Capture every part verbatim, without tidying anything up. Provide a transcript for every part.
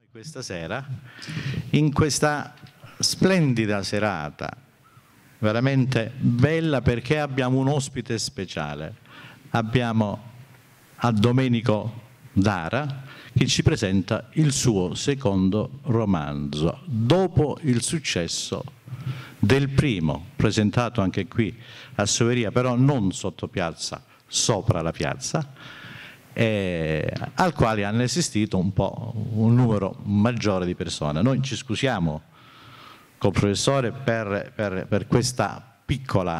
Questa sera, in questa splendida serata, veramente bella, perché abbiamo un ospite speciale. Abbiamo a Domenico Dara che ci presenta il suo secondo romanzo, dopo il successo del primo, presentato anche qui a Soveria, però non sotto piazza, sopra la piazza, Eh, al quale hanno assistito un po' un numero maggiore di persone. Noi ci scusiamo col professore per, per, per questa piccola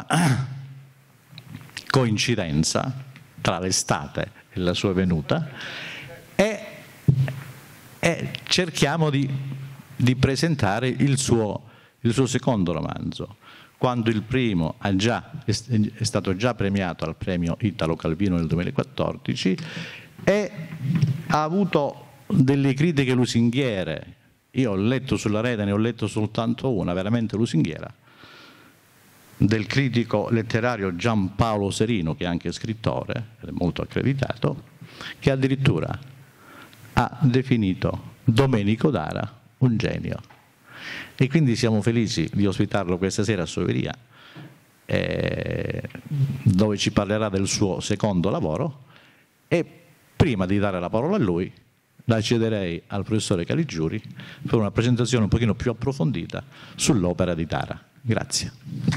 coincidenza tra l'estate e la sua venuta e, e cerchiamo di, di presentare il suo, il suo secondo romanzo. Quando il primo ha già, è stato già premiato al premio Italo Calvino nel duemilaquattordici e ha avuto delle critiche lusinghiere. Io ho letto sulla rete, ne ho letto soltanto una, veramente lusinghiera, del critico letterario Giampaolo Serino, che è anche scrittore, è molto accreditato, che addirittura ha definito Domenico Dara un genio. E quindi siamo felici di ospitarlo questa sera a Soveria, eh, dove ci parlerà del suo secondo lavoro. E prima di dare la parola a lui, la cederei al professore Caligiuri per una presentazione un pochino più approfondita sull'opera di Dara. Grazie.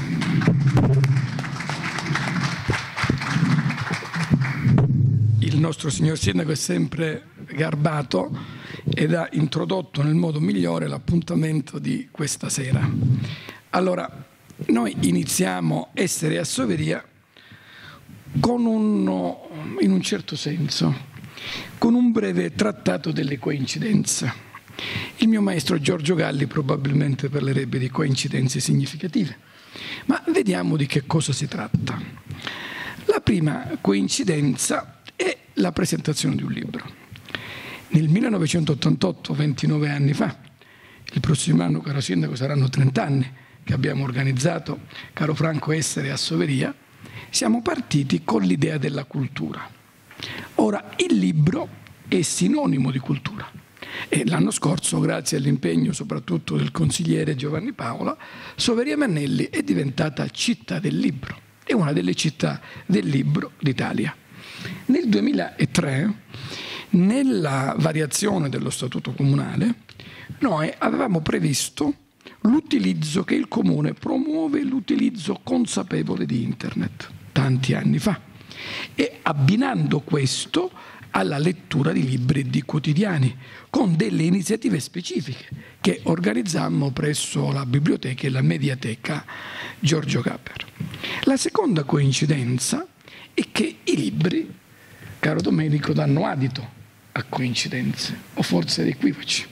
Il nostro signor Sindaco è sempre garbato ed ha introdotto nel modo migliore l'appuntamento di questa sera. Allora, noi iniziamo Essere a Soveria con un, in un certo senso, con un breve trattato delle coincidenze. Il mio maestro Giorgio Galli probabilmente parlerebbe di coincidenze significative, ma vediamo di che cosa si tratta. La prima coincidenza è la presentazione di un libro. Nel millenovecentottantotto, ventinove anni fa, il prossimo anno, caro Sindaco, saranno trenta anni che abbiamo organizzato, caro Franco, Essere a Soveria, siamo partiti con l'idea della cultura. Ora, il libro è sinonimo di cultura e l'anno scorso, grazie all'impegno soprattutto del consigliere Giovanni Paola, Soveria Mannelli è diventata città del libro, è una delle città del libro d'Italia. Nel duemilatré, nella variazione dello Statuto Comunale, noi avevamo previsto l'utilizzo che il Comune promuove, l'utilizzo consapevole di Internet, tanti anni fa, e abbinando questo alla lettura di libri e di quotidiani, con delle iniziative specifiche che organizzammo presso la biblioteca e la mediateca Giorgio Gaber. La seconda coincidenza è che i libri, caro Domenico, danno adito a coincidenze, o forse ad equivoci.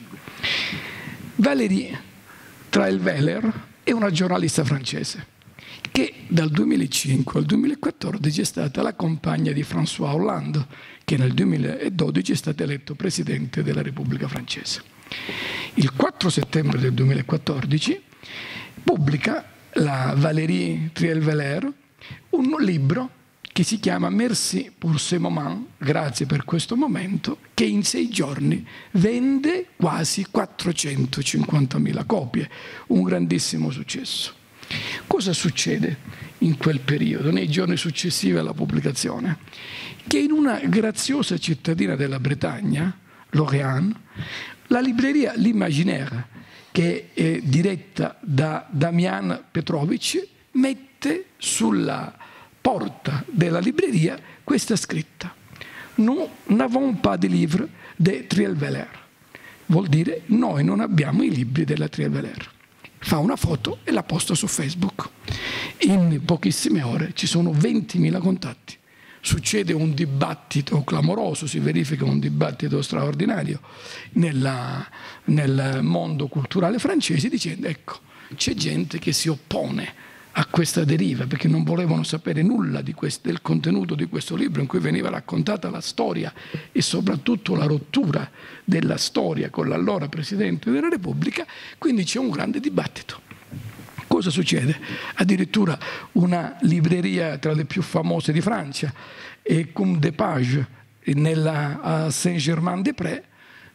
Valérie Trierweiler è una giornalista francese che dal duemilacinque al duemilaquattordici è stata la compagna di François Hollande, che nel duemiladodici è stato eletto Presidente della Repubblica Francese. Il quattro settembre del duemilaquattordici pubblica la Valérie Trierweiler un libro che si chiama Merci pour ce moment, grazie per questo momento, che in sei giorni vende quasi quattrocentocinquantamila copie, un grandissimo successo. Cosa succede in quel periodo, nei giorni successivi alla pubblicazione? Che in una graziosa cittadina della Bretagna, Lorient, la libreria L'Imaginaire, che è diretta da Damian Petrovic, mette sulla porta della libreria questa scritta: Nous n'avons pas de livres de Trierweiler. Vuol dire noi non abbiamo i libri della Trierweiler. Fa una foto e la posta su Facebook. In pochissime ore ci sono ventimila contatti. Succede un dibattito clamoroso, si verifica un dibattito straordinario nella, nel mondo culturale francese, dicendo ecco, c'è gente che si oppone a questa deriva, perché non volevano sapere nulla di questo, del contenuto di questo libro in cui veniva raccontata la storia e soprattutto la rottura della storia con l'allora Presidente della Repubblica. Quindi c'è un grande dibattito. Cosa succede? Addirittura una libreria tra le più famose di Francia, Comme des Pages, nella Saint-Germain-des-Prés,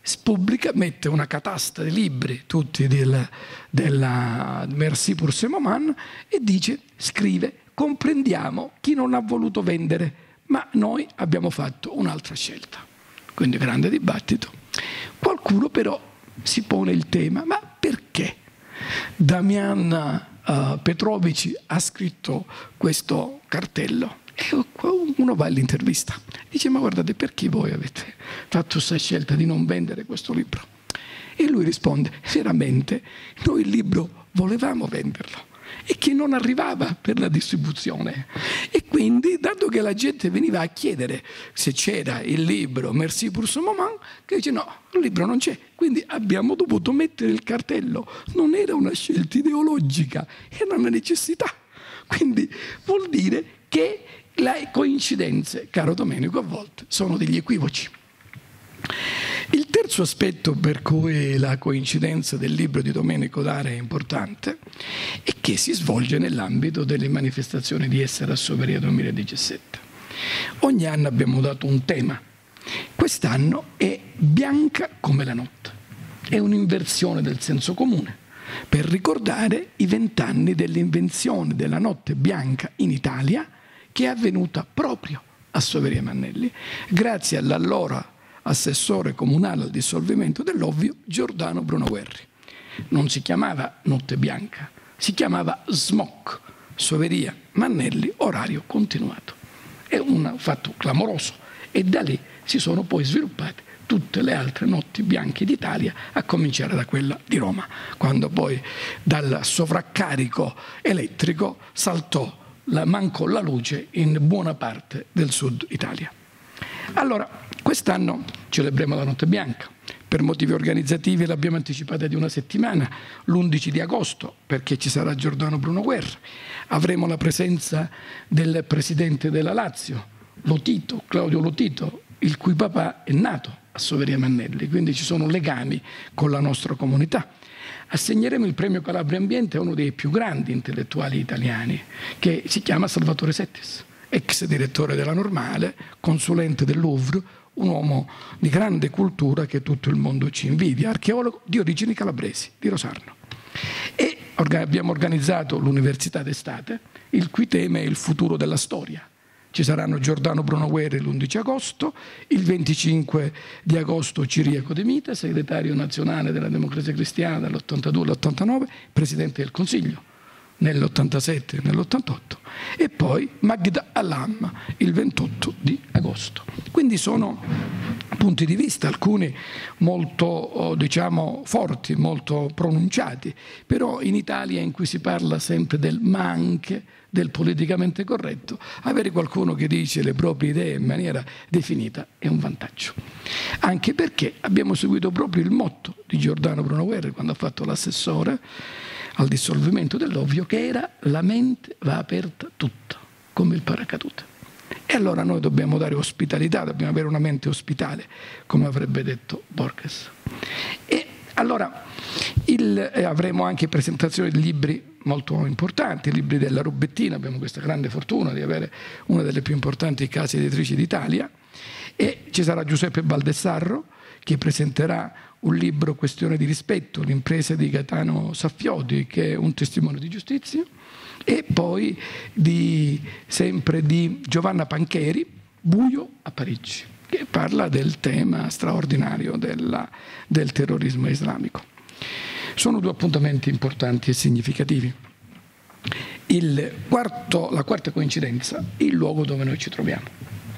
pubblica, mette una catasta di libri, tutti della, della Merci pour ce moment, e dice, scrive, comprendiamo chi non ha voluto vendere, ma noi abbiamo fatto un'altra scelta. Quindi grande dibattito. Qualcuno però si pone il tema, ma perché Damian uh, Petrovic ha scritto questo cartello? E uno va all'intervista, dice, ma guardate, perché voi avete fatto questa scelta di non vendere questo libro? E lui risponde, veramente noi il libro volevamo venderlo e che non arrivava per la distribuzione, e quindi dato che la gente veniva a chiedere se c'era il libro Merci pour ce moment, che dice no, il libro non c'è, quindi abbiamo dovuto mettere il cartello. Non era una scelta ideologica, era una necessità. Quindi vuol dire che le coincidenze, caro Domenico, a volte sono degli equivoci. Il terzo aspetto per cui la coincidenza del libro di Domenico Dara è importante è che si svolge nell'ambito delle manifestazioni di Essere a Soveria duemiladiciassette. Ogni anno abbiamo dato un tema. Quest'anno è bianca come la notte. È un'inversione del senso comune per ricordare i vent'anni dell'invenzione della notte bianca in Italia, che è avvenuta proprio a Soveria Mannelli, grazie all'allora assessore comunale al dissolvimento dell'Ovvio, Giordano Bruno Guerri. Non si chiamava Notte Bianca, si chiamava S M O C, Soveria Mannelli, orario continuato. È un fatto clamoroso, e da lì si sono poi sviluppate tutte le altre notti bianche d'Italia, a cominciare da quella di Roma, quando poi dal sovraccarico elettrico saltò la, mancò la luce in buona parte del sud Italia. Allora, quest'anno celebriamo la Notte Bianca. Per motivi organizzativi l'abbiamo anticipata di una settimana, l'undici di agosto, perché ci sarà Giordano Bruno Guerri. Avremo la presenza del presidente della Lazio, Lotito, Claudio Lotito, il cui papà è nato a Soveria Mannelli, quindi ci sono legami con la nostra comunità. Assegneremo il premio Calabria Ambiente a uno dei più grandi intellettuali italiani, che si chiama Salvatore Settis, ex direttore della Normale, consulente del Louvre, un uomo di grande cultura che tutto il mondo ci invidia, archeologo di origini calabresi, di Rosarno. E abbiamo organizzato l'Università d'estate, il cui tema è il futuro della storia. Ci saranno Giordano Bruno Guerri l'undici agosto, il venticinque di agosto Ciriaco De Mita, segretario nazionale della Democrazia Cristiana dall'ottantadue all'ottantanove, presidente del Consiglio nell'ottantasette e nell'ottantotto, e poi Magda Alam il ventotto di agosto. Quindi sono punti di vista, alcuni molto diciamo forti, molto pronunciati, però in Italia, in cui si parla sempre del ma anche, del politicamente corretto, avere qualcuno che dice le proprie idee in maniera definita è un vantaggio. Anche perché abbiamo seguito proprio il motto di Giordano Bruno Guerri quando ha fatto l'assessore al dissolvimento dell'Ovvio, che era la mente va aperta tutta, come il paracadute. E allora noi dobbiamo dare ospitalità, dobbiamo avere una mente ospitale, come avrebbe detto Borges. E allora il, eh, avremo anche presentazioni di libri molto importanti, libri della Rubettina, abbiamo questa grande fortuna di avere una delle più importanti case editrici d'Italia, e ci sarà Giuseppe Baldessarro che presenterà un libro, Questione di rispetto, l'impresa di Gaetano Saffioti, che è un testimone di giustizia, e poi di, sempre di Giovanna Pancheri, Buio a Parigi, che parla del tema straordinario della, del terrorismo islamico. Sono due appuntamenti importanti e significativi. Il quarto, la quarta coincidenza è il luogo dove noi ci troviamo.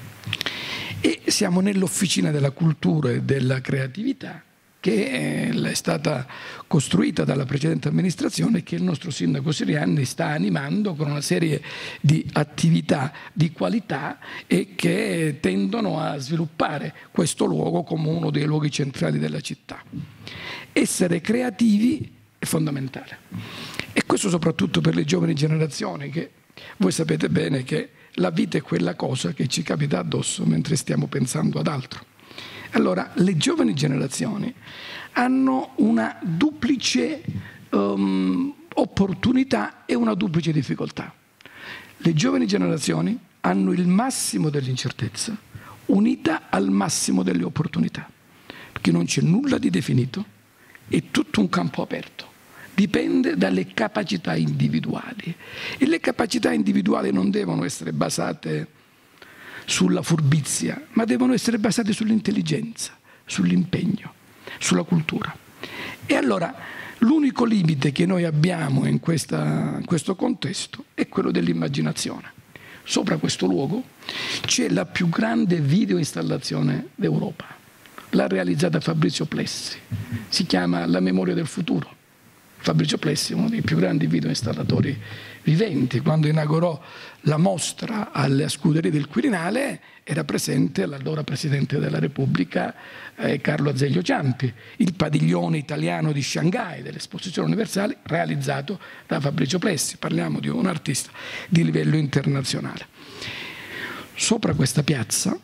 E siamo nell'Officina della Cultura e della Creatività, che è stata costruita dalla precedente amministrazione e che il nostro sindaco Sirianni sta animando con una serie di attività di qualità e che tendono a sviluppare questo luogo come uno dei luoghi centrali della città. Essere creativi è fondamentale, e questo soprattutto per le giovani generazioni, che voi sapete bene che la vita è quella cosa che ci capita addosso mentre stiamo pensando ad altro. Allora, le giovani generazioni hanno una duplice um, opportunità e una duplice difficoltà. Le giovani generazioni hanno il massimo dell'incertezza unita al massimo delle opportunità. perché non c'è nulla di definito, è tutto un campo aperto. Dipende dalle capacità individuali e le capacità individuali non devono essere basate sulla furbizia, ma devono essere basate sull'intelligenza, sull'impegno, sulla cultura. E allora l'unico limite che noi abbiamo in, questa, in questo contesto è quello dell'immaginazione. Sopra questo luogo c'è la più grande videoinstallazione d'Europa, l'ha realizzata Fabrizio Plessi, si chiama La memoria del futuro. Fabrizio Plessi è uno dei più grandi videoinstallatori viventi. Quando inaugurò la mostra alle Scuderie del Quirinale era presente l'allora Presidente della Repubblica eh, Carlo Azeglio Ciampi, il padiglione italiano di Shanghai dell'Esposizione Universale realizzato da Fabrizio Plessi. Parliamo di un artista di livello internazionale. Sopra questa piazza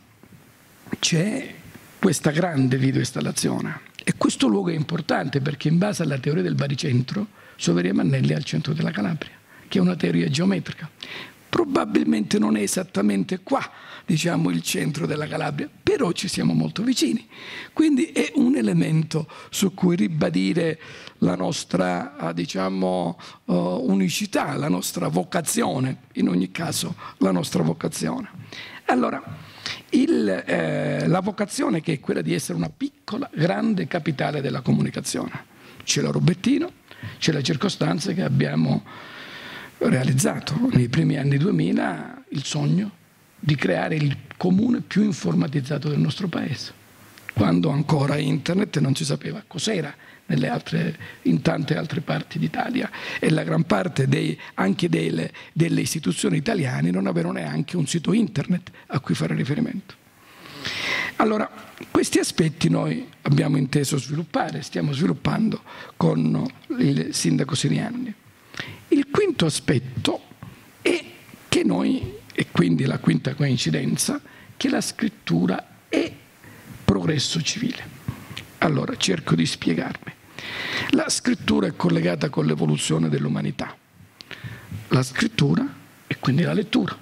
c'è questa grande videoinstallazione. E questo luogo è importante perché in base alla teoria del baricentro, Soveria Mannelli è al centro della Calabria, che è una teoria geometrica. Probabilmente non è esattamente qua, diciamo, il centro della Calabria, però ci siamo molto vicini. Quindi è un elemento su cui ribadire la nostra, diciamo, unicità, la nostra vocazione, in ogni caso la nostra vocazione. Allora, Il, eh, la vocazione che è quella di essere una piccola, grande capitale della comunicazione. C'è la Robettino, c'è la circostanza che abbiamo realizzato nei primi anni duemila il sogno di creare il comune più informatizzato del nostro paese, quando ancora internet non si sapeva cos'era nelle altre, in tante altre parti d'Italia e la gran parte dei, anche delle, delle istituzioni italiane non avevano neanche un sito internet a cui fare riferimento. Allora, questi aspetti noi abbiamo inteso sviluppare, stiamo sviluppando con il sindaco Sirianni. Il quinto aspetto è che noi, e quindi la quinta coincidenza, che la scrittura è progresso civile. Allora, cerco di spiegarmi. La scrittura è collegata con l'evoluzione dell'umanità. La scrittura e quindi la lettura.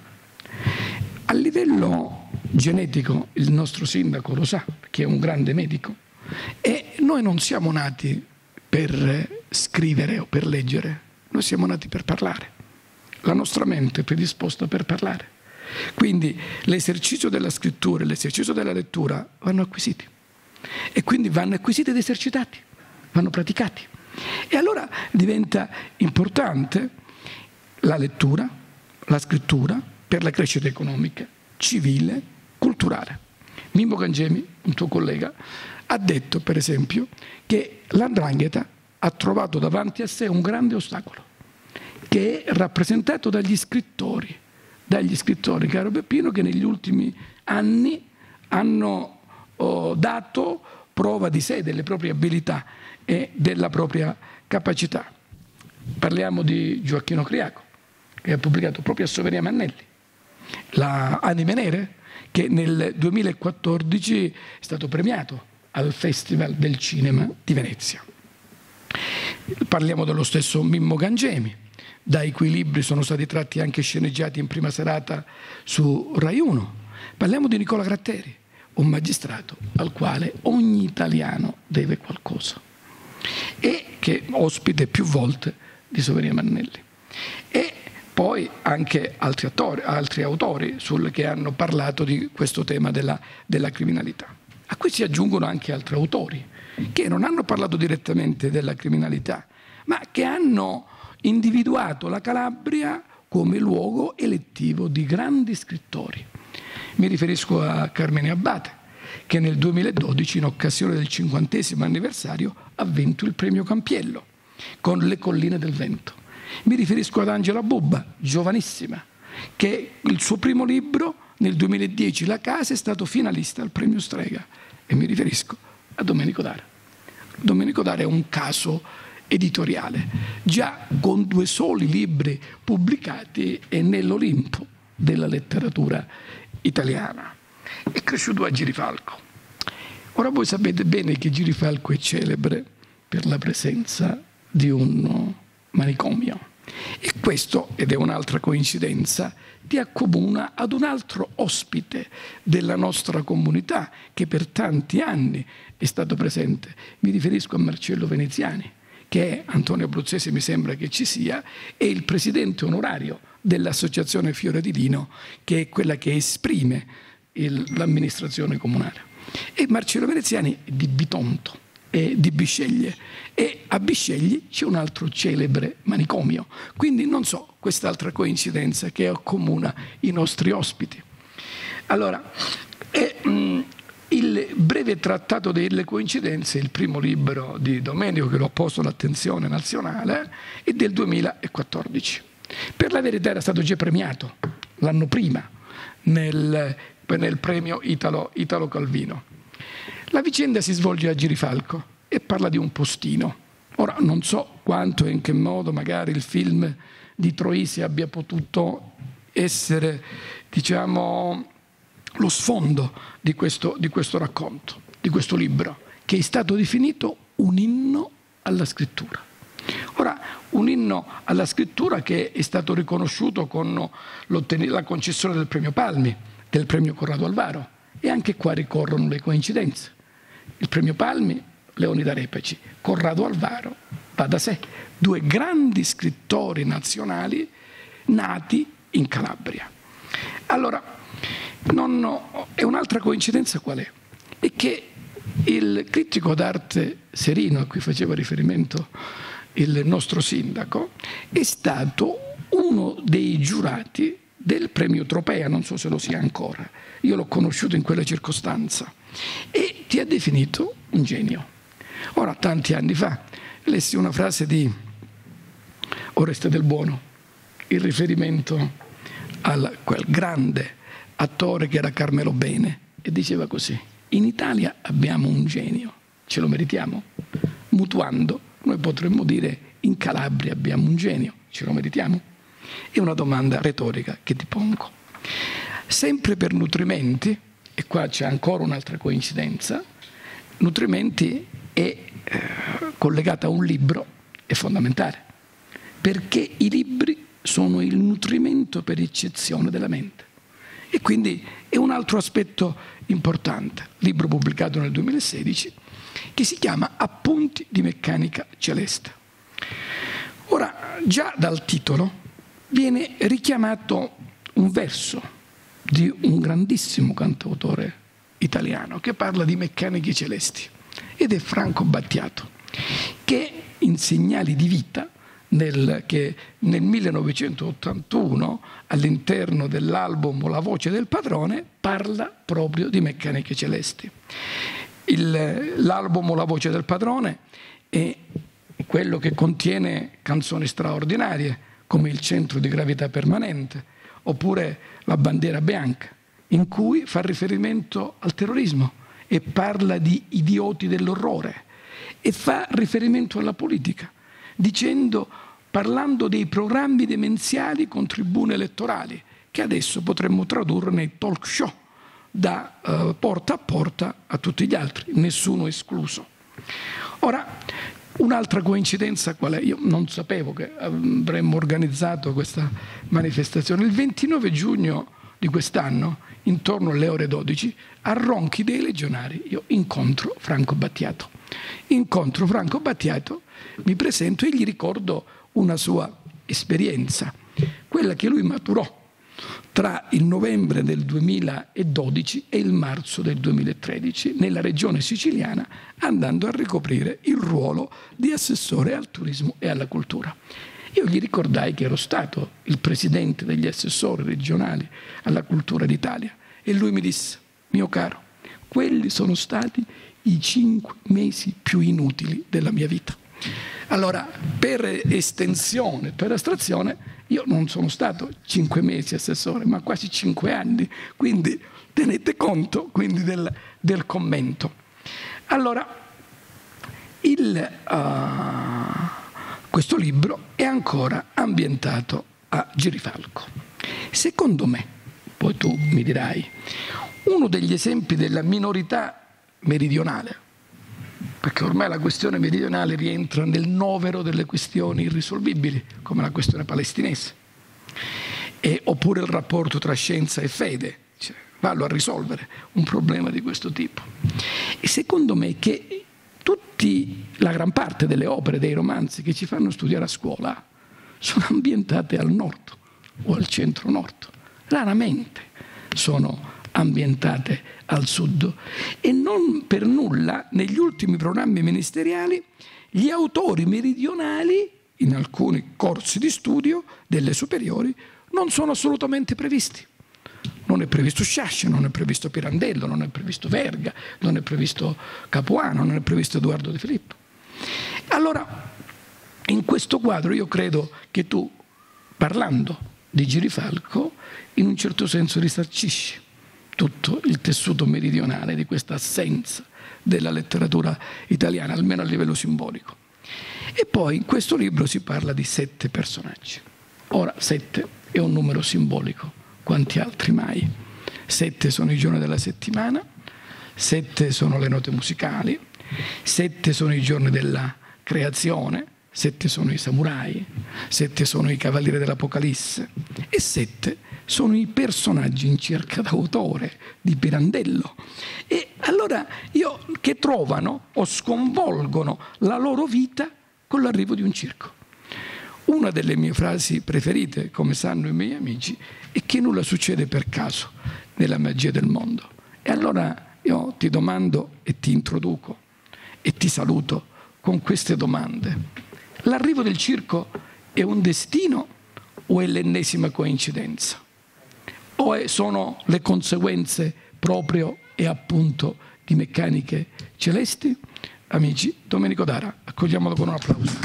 A livello genetico, il nostro sindaco lo sa, perché è un grande medico, e noi non siamo nati per scrivere o per leggere, noi siamo nati per parlare. La nostra mente è predisposta per parlare. Quindi l'esercizio della scrittura e l'esercizio della lettura vanno acquisiti. E quindi vanno acquisiti ed esercitati, vanno praticati. E allora diventa importante la lettura, la scrittura per la crescita economica, civile, culturale. Mimmo Cangemi, un tuo collega, ha detto per esempio che l'Andrangheta ha trovato davanti a sé un grande ostacolo che è rappresentato dagli scrittori, dagli scrittori, caro Peppino, che negli ultimi anni hanno oh, dato prova di sé, delle proprie abilità e della propria capacità. Parliamo di Gioacchino Criaco, che ha pubblicato proprio a Soveria Mannelli, la Anime Nere, che nel duemilaquattordici è stato premiato al Festival del Cinema di Venezia. Parliamo dello stesso Mimmo Cangemi, dai cui libri sono stati tratti anche sceneggiati in prima serata su Rai uno. Parliamo di Nicola Gratteri, un magistrato al quale ogni italiano deve qualcosa e che ospite più volte di Soveria Mannelli. E poi anche altri, attori, altri autori sul, che hanno parlato di questo tema della, della criminalità. A cui si aggiungono anche altri autori che non hanno parlato direttamente della criminalità, ma che hanno individuato la Calabria come luogo elettivo di grandi scrittori. Mi riferisco a Carmine Abbate, che nel duemiladodici, in occasione del cinquantesimo anniversario, ha vinto il premio Campiello con Le colline del vento. Mi riferisco ad Angela Bubba, giovanissima, che il suo primo libro nel duemiladieci, La casa, è stato finalista al premio Strega. E mi riferisco a Domenico Dara. Domenico Dara è un caso editoriale, già con due soli libri pubblicati è nell'Olimpo della letteratura italiana. È cresciuto a Girifalco. Ora voi sapete bene che Girifalco è celebre per la presenza di un manicomio, E questo, ed è un'altra coincidenza, ti accomuna ad un altro ospite della nostra comunità che per tanti anni è stato presente. Mi riferisco a Marcello Veneziani, che è, Antonio Abruzzese mi sembra che ci sia, è il presidente onorario dell'Associazione Fiore di Lino, che è quella che esprime il, l'amministrazione comunale. E Marcello Veneziani è di Bitonto, è di Bisceglie, e a Bisceglie c'è un altro celebre manicomio. Quindi non so, quest'altra coincidenza che accomuna i nostri ospiti. Allora, è, mh, il breve trattato delle coincidenze, il primo libro di Domenico che lo ha posto all'attenzione nazionale, è del duemilaquattordici. Per la verità era stato già premiato l'anno prima nel, nel premio Italo, Italo Calvino. La vicenda si svolge a Girifalco e parla di un postino. Ora non so quanto e in che modo magari il film di Troisi abbia potuto essere, diciamo, lo sfondo di questo, di questo racconto, di questo libro, che è stato definito un inno alla scrittura. Ora, un inno alla scrittura che è stato riconosciuto con la concessione del premio Palmi, del premio Corrado Alvaro, e anche qua ricorrono le coincidenze. Il premio Palmi, Leonida Repaci, Corrado Alvaro, va da sé, due grandi scrittori nazionali nati in Calabria. Allora, non, è un'altra coincidenza qual è? È che il critico d'arte Serino, a cui faceva riferimento il nostro sindaco, è stato uno dei giurati del premio Tropea, non so se lo sia ancora, io l'ho conosciuto in quella circostanza, e ti ha definito un genio. Ora, tanti anni fa, lessi una frase di Oreste Del Buono, in riferimento a quel grande attore che era Carmelo Bene, e diceva così: in Italia abbiamo un genio, ce lo meritiamo? Mutuando, noi potremmo dire in Calabria abbiamo un genio, ce lo meritiamo? È una domanda retorica che ti pongo. Sempre per Nutrimenti, e qua c'è ancora un'altra coincidenza, Nutrimenti è eh, collegata a un libro, è fondamentale, perché i libri sono il nutrimento per eccezione della mente. E quindi è un altro aspetto importante, libro pubblicato nel duemilasedici, che si chiama Appunti di meccanica celeste. Ora, già dal titolo viene richiamato un verso di un grandissimo cantautore italiano che parla di meccaniche celesti, ed è Franco Battiato, che in Segnali di vita, nel, che nel millenovecentottantuno all'interno dell'album La voce del padrone parla proprio di meccaniche celesti. Il, l'album La voce del padrone è quello che contiene canzoni straordinarie come Il centro di gravità permanente oppure La bandiera bianca, in cui fa riferimento al terrorismo e parla di idioti dell'orrore, e fa riferimento alla politica, dicendo, parlando dei programmi demenziali con tribune elettorali, che adesso potremmo tradurre nei talk show, da uh, porta a porta a tutti gli altri, nessuno escluso. Ora, un'altra coincidenza qual è? Io non sapevo che avremmo organizzato questa manifestazione. Il ventinove giugno di quest'anno, intorno alle ore dodici, a Ronchi dei Legionari, io incontro Franco Battiato. Incontro Franco Battiato, mi presento e gli ricordo una sua esperienza, quella che lui maturò tra il novembre del duemiladodici e il marzo del duemilatredici nella regione siciliana, andando a ricoprire il ruolo di assessore al turismo e alla cultura. Io gli ricordai che ero stato il presidente degli assessori regionali alla cultura d'Italia, e lui mi disse: mio caro, quelli sono stati i cinque mesi più inutili della mia vita. Allora, per estensione, per astrazione, io non sono stato cinque mesi assessore, ma quasi cinque anni, quindi tenete conto quindi del, del commento. Allora, il, uh, questo libro è ancora ambientato a Girifalco. Secondo me, poi tu mi dirai, uno degli esempi della minorità meridionale, perché ormai la questione meridionale rientra nel novero delle questioni irrisolvibili, come la questione palestinese, e, oppure il rapporto tra scienza e fede, cioè, vallo a risolvere un problema di questo tipo. E secondo me che tutti, la gran parte delle opere, dei romanzi che ci fanno studiare a scuola sono ambientate al nord o al centro-nord, raramente sono ambientate al sud, e non per nulla negli ultimi programmi ministeriali gli autori meridionali in alcuni corsi di studio delle superiori non sono assolutamente previsti. Non è previsto Sciascia, non è previsto Pirandello, non è previsto Verga, non è previsto Capuano, non è previsto Edoardo De Filippo. Allora, in questo quadro io credo che tu, parlando di Girifalco, in un certo senso risarcisci tutto il tessuto meridionale di questa assenza della letteratura italiana, almeno a livello simbolico. E poi in questo libro si parla di sette personaggi. Ora, sette è un numero simbolico, quanti altri mai. Sette sono i giorni della settimana, sette sono le note musicali, sette sono i giorni della creazione, sette sono i samurai, sette sono i cavalieri dell'Apocalisse e sette sono i personaggi in cerca d'autore di Pirandello. E allora io, che trovano o sconvolgono la loro vita con l'arrivo di un circo. Una delle mie frasi preferite, come sanno i miei amici, è che nulla succede per caso nella magia del mondo. E allora io ti domando e ti introduco e ti saluto con queste domande. L'arrivo del circo è un destino o è l'ennesima coincidenza? O è, sono le conseguenze proprio e appunto di meccaniche celesti? Amici, Domenico Dara, accogliamolo con un applauso.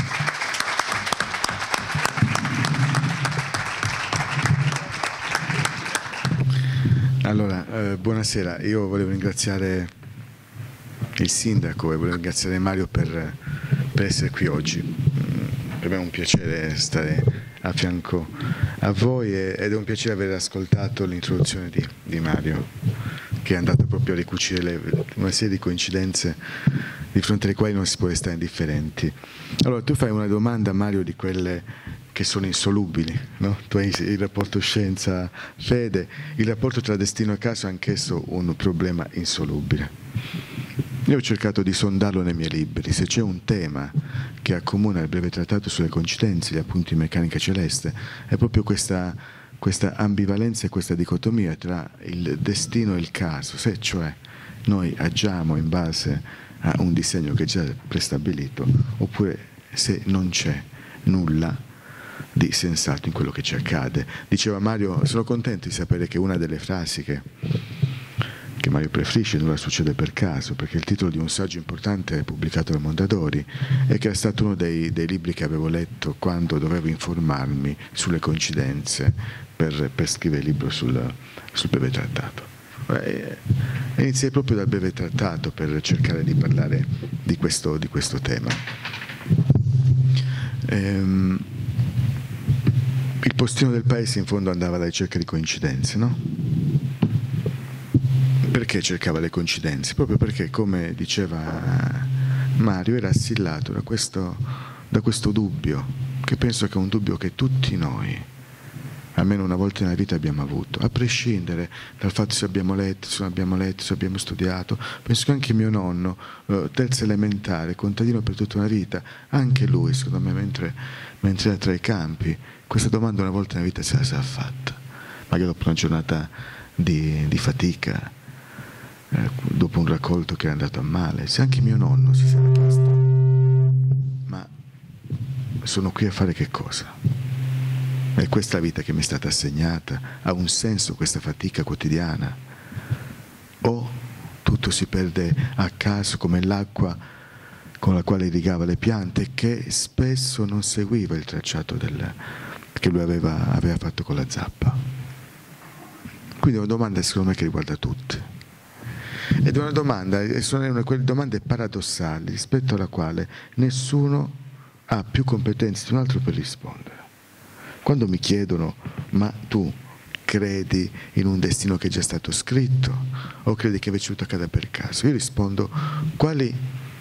Allora, eh, buonasera, io volevo ringraziare il sindaco e volevo ringraziare Mario per, per essere qui oggi. Per me è un piacere stare a fianco a voi ed è un piacere aver ascoltato l'introduzione di, di Mario, che è andato proprio a ricucire le, una serie di coincidenze di fronte alle quali non si può restare indifferenti. Allora, tu fai una domanda, Mario, di quelle che sono insolubili, no? Tu hai il rapporto scienza-fede, il rapporto tra destino e caso è anch'esso un problema insolubile. Io ho cercato di sondarlo nei miei libri. Se c'è un tema che accomuna il breve trattato sulle coincidenze, gli appunti di meccanica celeste, è proprio questa, questa ambivalenza e questa dicotomia tra il destino e il caso, se cioè noi agiamo in base a un disegno che è già prestabilito, oppure se non c'è nulla di sensato in quello che ci accade. Diceva Mario, sono contento di sapere che una delle frasi che che Mario preferisce, nulla succede per caso, perché il titolo di un saggio importante pubblicato da Mondadori e che è stato uno dei, dei libri che avevo letto quando dovevo informarmi sulle coincidenze per, per scrivere il libro sul, sul breve trattato. E iniziai proprio dal breve trattato per cercare di parlare di questo, di questo tema. Ehm, il postino del paese in fondo andava alla ricerca di coincidenze, no? Perché cercava le coincidenze? Proprio perché, come diceva Mario, era assillato da questo, da questo dubbio, che penso che è un dubbio che tutti noi, almeno una volta nella vita, abbiamo avuto, a prescindere dal fatto se abbiamo letto, se non abbiamo letto, se abbiamo studiato. Penso che anche mio nonno, terza elementare, contadino per tutta una vita, anche lui, secondo me, mentre, mentre era tra i campi, questa domanda una volta nella vita se la sarà fatta, magari dopo una giornata di, di fatica, Eh, dopo un raccolto che è andato a male, se anche mio nonno si sarà posto, ma sono qui a fare che cosa? È questa la vita che mi è stata assegnata? Ha un senso questa fatica quotidiana? O tutto si perde a caso come l'acqua con la quale irrigava le piante, che spesso non seguiva il tracciato del, che lui aveva, aveva fatto con la zappa? Quindi è una domanda secondo me che riguarda tutti. Ed è una domanda, sono una di quelle domande paradossali rispetto alla quale nessuno ha più competenze di un altro per rispondere. Quando mi chiedono, ma tu credi in un destino che è già stato scritto o credi che invece tutto accada per caso? Io rispondo, quali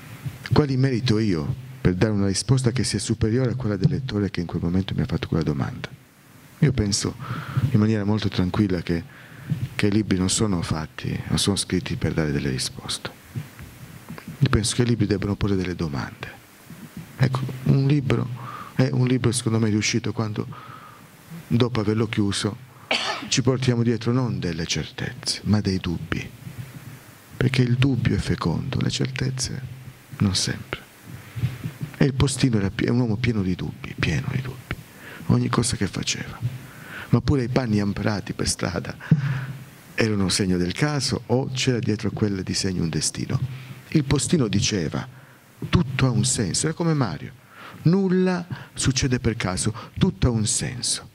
Quali merito io per dare una risposta che sia superiore a quella del lettore che in quel momento mi ha fatto quella domanda? Io penso in maniera molto tranquilla che, che i libri non sono fatti, non sono scritti per dare delle risposte. Io penso che i libri debbano porre delle domande. Ecco, un libro è un libro secondo me riuscito quando, dopo averlo chiuso, ci portiamo dietro non delle certezze, ma dei dubbi. Perché il dubbio è fecondo, le certezze non sempre. E il postino era è un uomo pieno di dubbi, pieno di dubbi, ogni cosa che faceva. Ma pure i panni amparati per strada erano un segno del caso o c'era dietro a quel disegno un destino. Il postino diceva, tutto ha un senso, era come Mario, nulla succede per caso, tutto ha un senso.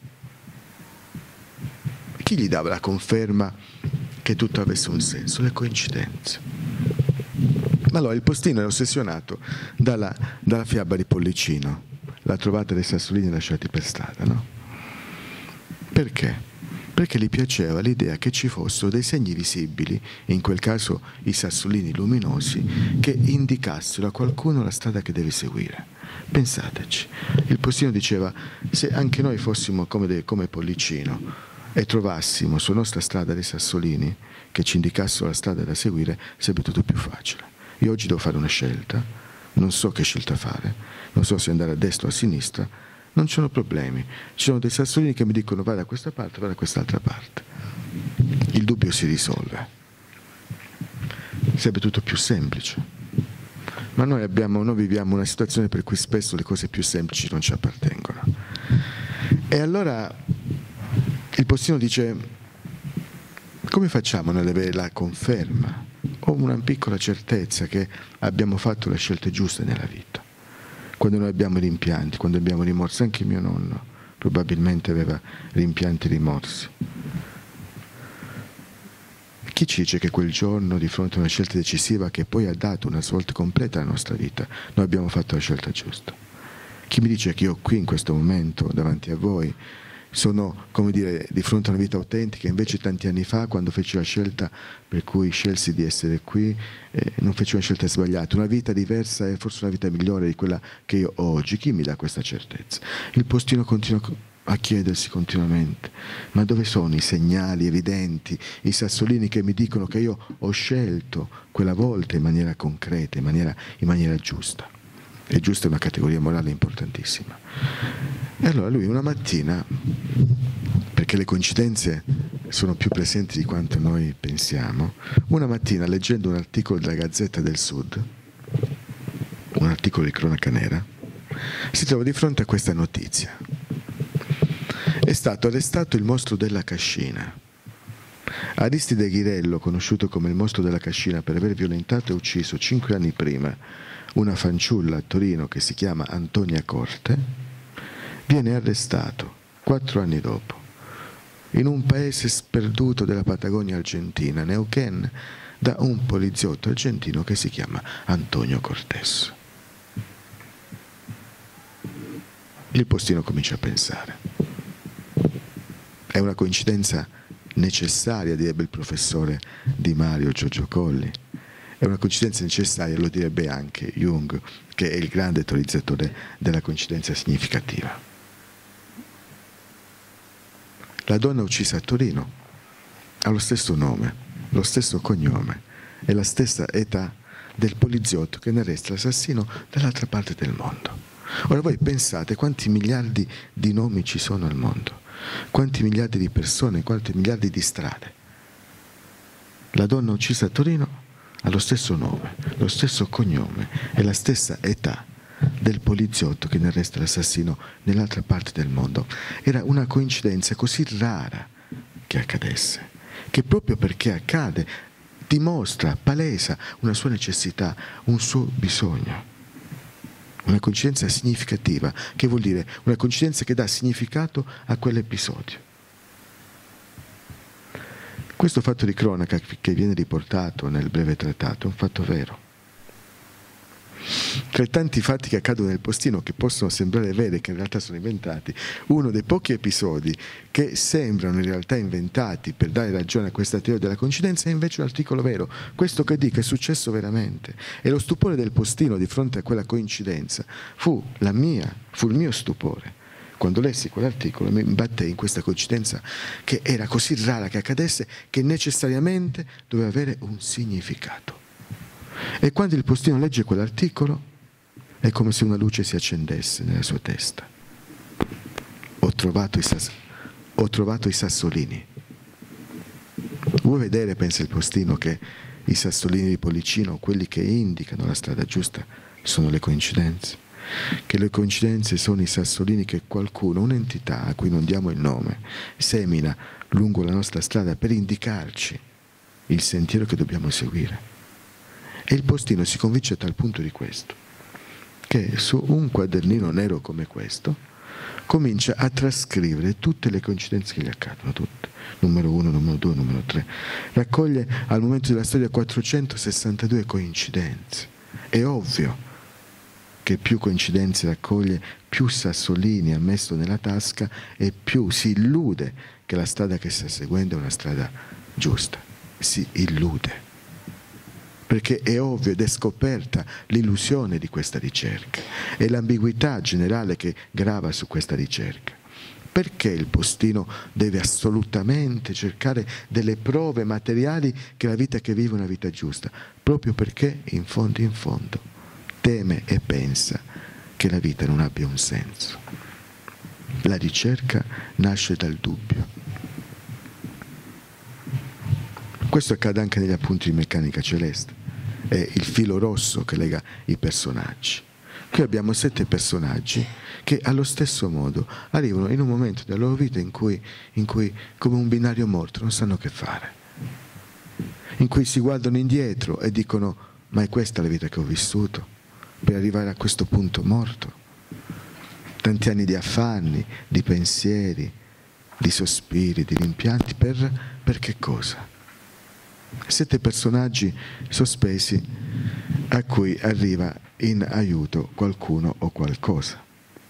Chi gli dava la conferma che tutto avesse un senso? Le coincidenze. Ma allora il postino era ossessionato dalla, dalla fiaba di Pollicino, la trovata dei sassolini lasciati per strada, no? Perché? Perché gli piaceva l'idea che ci fossero dei segni visibili, in quel caso i sassolini luminosi, che indicassero a qualcuno la strada che deve seguire. Pensateci, il postino diceva, se anche noi fossimo come, de, come Pollicino e trovassimo sulla nostra strada dei sassolini che ci indicassero la strada da seguire, sarebbe tutto più facile. Io oggi devo fare una scelta, non so che scelta fare, non so se andare a destra o a sinistra, non ci sono problemi. Ci sono dei sassolini che mi dicono vai da questa parte, vai da quest'altra parte. Il dubbio si risolve. Sarebbe tutto più semplice. Ma noi, abbiamo, noi viviamo una situazione per cui spesso le cose più semplici non ci appartengono. E allora il postino dice, come facciamo ad avere la conferma o una piccola certezza che abbiamo fatto le scelte giuste nella vita? Quando noi abbiamo rimpianti, quando abbiamo rimorsi, anche mio nonno probabilmente aveva rimpianti e rimorsi. Chi ci dice che quel giorno, di fronte a una scelta decisiva che poi ha dato una svolta completa alla nostra vita, noi abbiamo fatto la scelta giusta? Chi mi dice che io qui in questo momento, davanti a voi, sono, come dire, di fronte a una vita autentica, invece tanti anni fa, quando feci la scelta per cui scelsi di essere qui, eh, non feci una scelta sbagliata, una vita diversa e forse una vita migliore di quella che io ho oggi. Chi mi dà questa certezza? Il postino continua a chiedersi continuamente, ma dove sono i segnali evidenti, i sassolini che mi dicono che io ho scelto quella volta in maniera concreta, in maniera, in maniera giusta? E giusta è una categoria morale importantissima. E allora lui una mattina, perché le coincidenze sono più presenti di quanto noi pensiamo, una mattina leggendo un articolo della Gazzetta del Sud, un articolo di cronaca nera, si trova di fronte a questa notizia. È stato arrestato il mostro della Cascina. Aristide Ghirello, conosciuto come il mostro della Cascina per aver violentato e ucciso cinque anni prima una fanciulla a Torino che si chiama Antonia Corte, viene arrestato quattro anni dopo in un paese sperduto della Patagonia argentina, Neuquén, da un poliziotto argentino che si chiama Antonio Cortés. Il postino comincia a pensare. È una coincidenza necessaria, direbbe il professore Di Mario Giorgio Colli. È una coincidenza necessaria, lo direbbe anche Jung, che è il grande teorizzatore della coincidenza significativa. La donna uccisa a Torino ha lo stesso nome, lo stesso cognome e la stessa età del poliziotto che ne arresta l'assassino dall'altra parte del mondo. Ora voi pensate quanti miliardi di nomi ci sono al mondo, quanti miliardi di persone, quanti miliardi di strade. La donna uccisa a Torino ha lo stesso nome, lo stesso cognome e la stessa età del poliziotto che ne arresta l'assassino nell'altra parte del mondo. Era una coincidenza così rara che accadesse, che proprio perché accade dimostra, palesa una sua necessità, un suo bisogno. Una coincidenza significativa, che vuol dire una coincidenza che dà significato a quell'episodio. Questo fatto di cronaca che viene riportato nel breve trattato è un fatto vero. Tra i tanti fatti che accadono nel postino, che possono sembrare veri, che in realtà sono inventati, uno dei pochi episodi che sembrano in realtà inventati per dare ragione a questa teoria della coincidenza è invece un articolo vero. Questo che dico è successo veramente. E lo stupore del postino di fronte a quella coincidenza fu la mia, fu il mio stupore. Quando lessi quell'articolo mi imbattei in questa coincidenza che era così rara che accadesse che necessariamente doveva avere un significato. E quando il postino legge quell'articolo è come se una luce si accendesse nella sua testa. Ho trovato i, sass- ho trovato i sassolini. Vuoi vedere, pensa il postino, che i sassolini di Policino, quelli che indicano la strada giusta, sono le coincidenze? Che le coincidenze sono i sassolini che qualcuno, un'entità a cui non diamo il nome, semina lungo la nostra strada per indicarci il sentiero che dobbiamo seguire. E il postino si convince a tal punto di questo, che su un quadernino nero come questo comincia a trascrivere tutte le coincidenze che gli accadono, tutte, numero uno, numero due, numero tre. Raccoglie al momento della storia quattrocentosessantadue coincidenze. È ovvio che più coincidenze raccoglie, più sassolini ha messo nella tasca e più si illude che la strada che sta seguendo è una strada giusta. Si illude. Perché è ovvio ed è scoperta l'illusione di questa ricerca e l'ambiguità generale che grava su questa ricerca. Perché il postino deve assolutamente cercare delle prove materiali che la vita che vive è una vita giusta? Proprio perché in fondo in fondo teme e pensa che la vita non abbia un senso. La ricerca nasce dal dubbio. Questo accade anche negli appunti di meccanica celeste. È il filo rosso che lega i personaggi. Qui abbiamo sette personaggi che allo stesso modo arrivano in un momento della loro vita in cui, in cui come un binario morto, non sanno che fare. In cui si guardano indietro e dicono: ma è questa la vita che ho vissuto? Per arrivare a questo punto morto? Tanti anni di affanni, di pensieri, di sospiri, di rimpianti, per, per che cosa? Sette personaggi sospesi a cui arriva in aiuto qualcuno o qualcosa.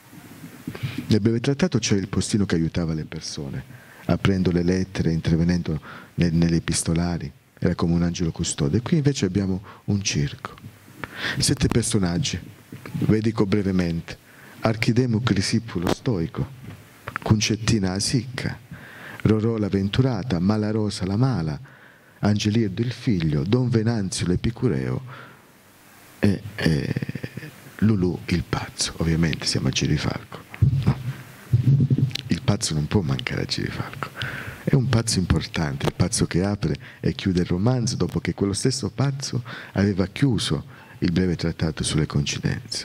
Nel breve trattato c'era il postino che aiutava le persone, aprendo le lettere, intervenendo nel, nelle epistolari, era come un angelo custode. Qui invece abbiamo un circo. Sette personaggi, ve li dico brevemente: Archidemo Crisipulo stoico, Concettina la sicca, Rorò l'avventurata, Malarosa la mala, Angelirdo il figlio, Don Venanzio l'epicureo e, e Lulù il pazzo. Ovviamente siamo a Girifalco. No. Il pazzo non può mancare a Girifalco. È un pazzo importante, il pazzo che apre e chiude il romanzo dopo che quello stesso pazzo aveva chiuso il breve trattato sulle coincidenze.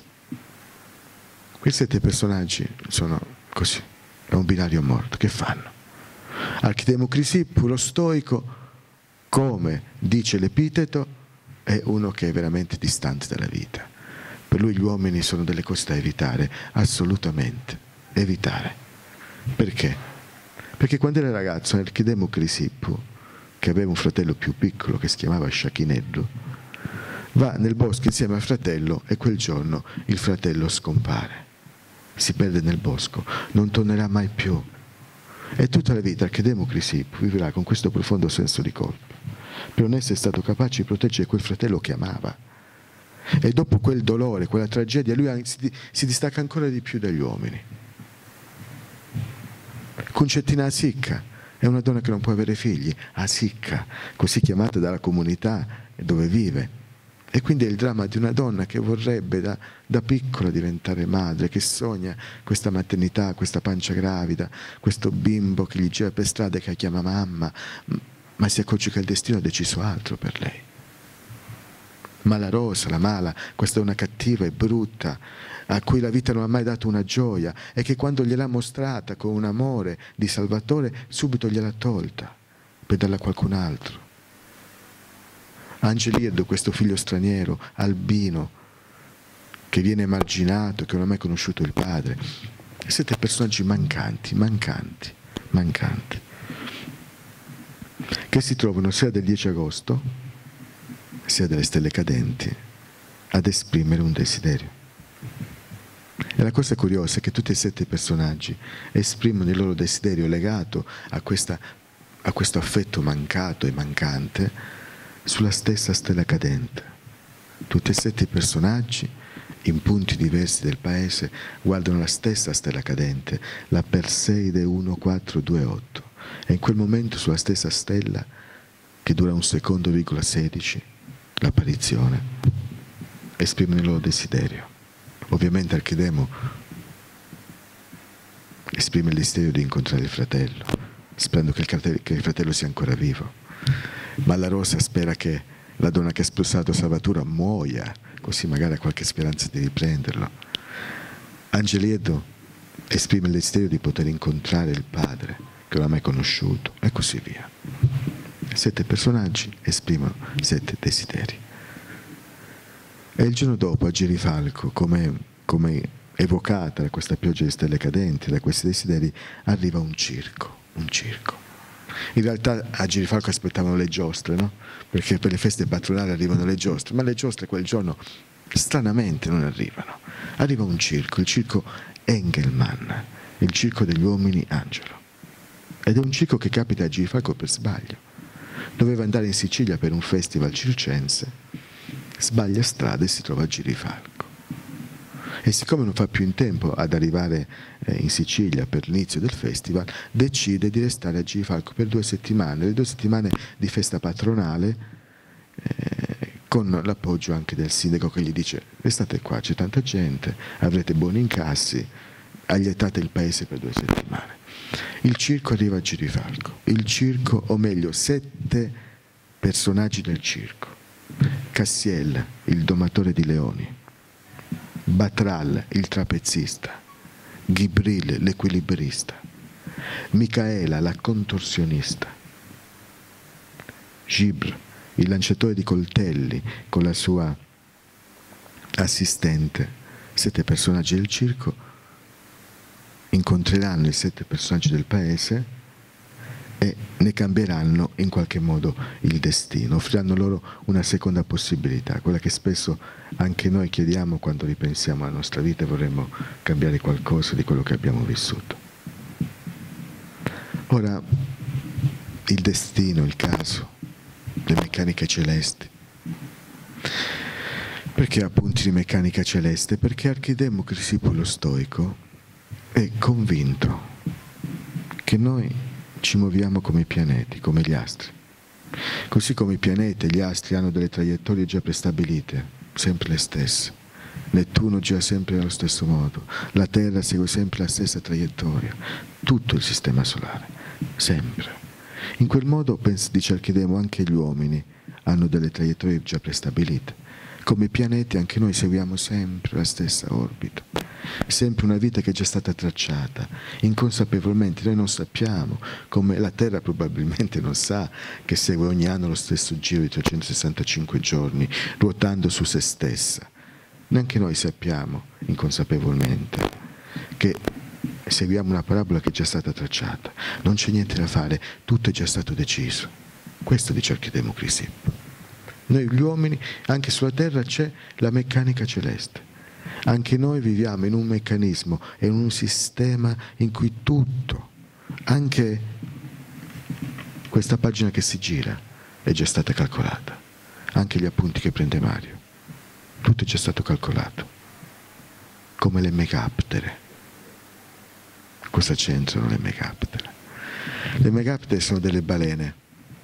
Questi sette personaggi sono così, è un binario morto. Che fanno? Archidemo Crisipulo stoico, come dice l'epiteto, è uno che è veramente distante dalla vita. Per lui gli uomini sono delle cose da evitare, assolutamente, evitare. Perché? Perché quando era ragazzo, Archidemo Crisippu, che aveva un fratello più piccolo che si chiamava Sciachineddu, va nel bosco insieme al fratello e quel giorno il fratello scompare, si perde nel bosco, non tornerà mai più. E tutta la vita Archidemo Crisippu vivrà con questo profondo senso di colpa per non essere stato capace di proteggere quel fratello che amava. E dopo quel dolore, quella tragedia, lui si, si distacca ancora di più dagli uomini. Concettina Asicca è una donna che non può avere figli, Asicca, così chiamata dalla comunità dove vive. E quindi è il dramma di una donna che vorrebbe da, da piccola diventare madre, che sogna questa maternità, questa pancia gravida, questo bimbo che gli gira per strada e che la chiama mamma, ma si accorge che il destino ha deciso altro per lei. Malarosa, la mala, questa donna cattiva e brutta, a cui la vita non ha mai dato una gioia e che quando gliel'ha mostrata con un amore di Salvatore, subito gliel'ha tolta per darla a qualcun altro. Angelirdo, questo figlio straniero, albino, che viene emarginato, che non ha mai conosciuto il padre. Siete personaggi mancanti, mancanti, mancanti, che si trovano sia del dieci agosto, sia delle stelle cadenti, ad esprimere un desiderio. E la cosa curiosa è che tutti e sette personaggi esprimono il loro desiderio legato a, questa, a questo affetto mancato e mancante sulla stessa stella cadente. Tutti e sette i personaggi, in punti diversi del paese, guardano la stessa stella cadente, la Perseide uno quattro due otto. E in quel momento sulla stessa stella, che dura un secondo virgola sedici, l'apparizione, esprimono il loro desiderio. Ovviamente Archidemo esprime il desiderio di incontrare il fratello, sperando che il, fratello, che il fratello sia ancora vivo. Ma la Rosa spera che la donna che ha sposato Salvatura muoia, così magari ha qualche speranza di riprenderlo. Angelieto esprime il desiderio di poter incontrare il padre, che non ha mai conosciuto, e così via. Sette personaggi esprimono sette desideri. E il giorno dopo a Girifalco, come, come evocata da questa pioggia di stelle cadenti, da questi desideri, arriva un circo, un circo. In realtà a Girifalco aspettavano le giostre, no? Perché per le feste patronali arrivano le giostre, ma le giostre quel giorno stranamente non arrivano. Arriva un circo, il circo Engelmann, il circo degli uomini angelo. Ed è un circo che capita a Girifalco per sbaglio. Doveva andare in Sicilia per un festival circense, sbaglia strada e si trova a Girifalco. E siccome non fa più in tempo ad arrivare eh, in Sicilia per l'inizio del festival, decide di restare a Girifalco per due settimane, le due settimane di festa patronale, eh, con l'appoggio anche del sindaco che gli dice: restate qua, c'è tanta gente, avrete buoni incassi, allietate il paese per due settimane. Il circo arriva a Girifalco, il circo, o meglio, sette personaggi del circo. Cassiel, il domatore di leoni, Batral, il trapezzista, Ghibril, l'equilibrista, Micaela, la contorsionista, Gibr, il lanciatore di coltelli con la sua assistente. Sette personaggi del circo incontreranno i sette personaggi del paese e ne cambieranno in qualche modo il destino, offriranno loro una seconda possibilità, quella che spesso anche noi chiediamo quando ripensiamo alla nostra vita e vorremmo cambiare qualcosa di quello che abbiamo vissuto. Ora, il destino, il caso, le meccaniche celesti. Perché appunti di meccanica celeste? Perché Archidemo Crisipo lo stoico è convinto che noi ci muoviamo come i pianeti, come gli astri. Così come i pianeti e gli astri hanno delle traiettorie già prestabilite, sempre le stesse. Nettuno gira sempre allo stesso modo, la Terra segue sempre la stessa traiettoria, tutto il sistema solare, sempre. In quel modo, dice Archidemo, anche gli uomini hanno delle traiettorie già prestabilite. Come i pianeti anche noi seguiamo sempre la stessa orbita, sempre una vita che è già stata tracciata, inconsapevolmente. Noi non sappiamo, come la Terra probabilmente non sa che segue ogni anno lo stesso giro di trecentosessantacinque giorni, ruotando su se stessa. Neanche noi sappiamo, inconsapevolmente, che seguiamo una parabola che è già stata tracciata. Non c'è niente da fare, tutto è già stato deciso. Questo dice Archidemo Crisipo. Noi gli uomini, anche sulla Terra c'è la meccanica celeste. Anche noi viviamo in un meccanismo e in un sistema in cui tutto, anche questa pagina che si gira, è già stata calcolata. Anche gli appunti che prende Mario. Tutto è già stato calcolato. Come le megaptere. Cosa c'entrano le megaptere? Le megaptere sono delle balene.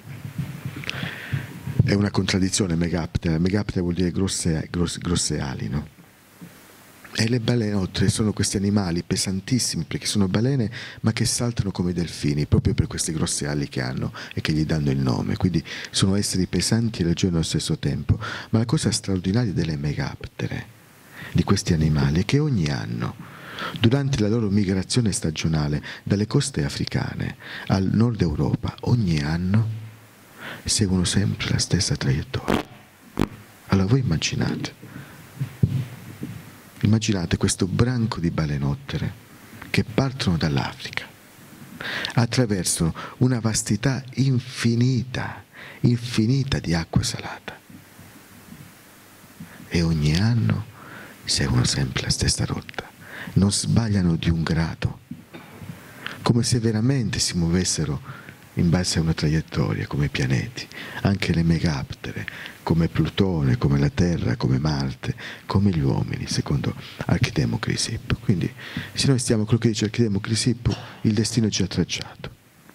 È una contraddizione megaptera. Megaptera vuol dire grosse, grosse, grosse ali, no? E le balenottere sono questi animali pesantissimi, perché sono balene ma che saltano come i delfini, proprio per queste grosse ali che hanno e che gli danno il nome. Quindi sono esseri pesanti e leggeri allo stesso tempo. Ma la cosa straordinaria delle megaptere, di questi animali, è che ogni anno, durante la loro migrazione stagionale dalle coste africane al nord Europa, ogni anno seguono sempre la stessa traiettoria. Allora voi immaginate, immaginate questo branco di balenottere che partono dall'Africa, attraversano una vastità infinita, infinita di acqua salata e ogni anno seguono sempre la stessa rotta, non sbagliano di un grado, come se veramente si muovessero in base a una traiettoria come i pianeti, anche le megaptere, come Plutone, come la Terra, come Marte, come gli uomini, secondo Archidemo Crisippo. Quindi, se noi stiamo quello che dice Archidemo Crisippo, il destino è già tracciato.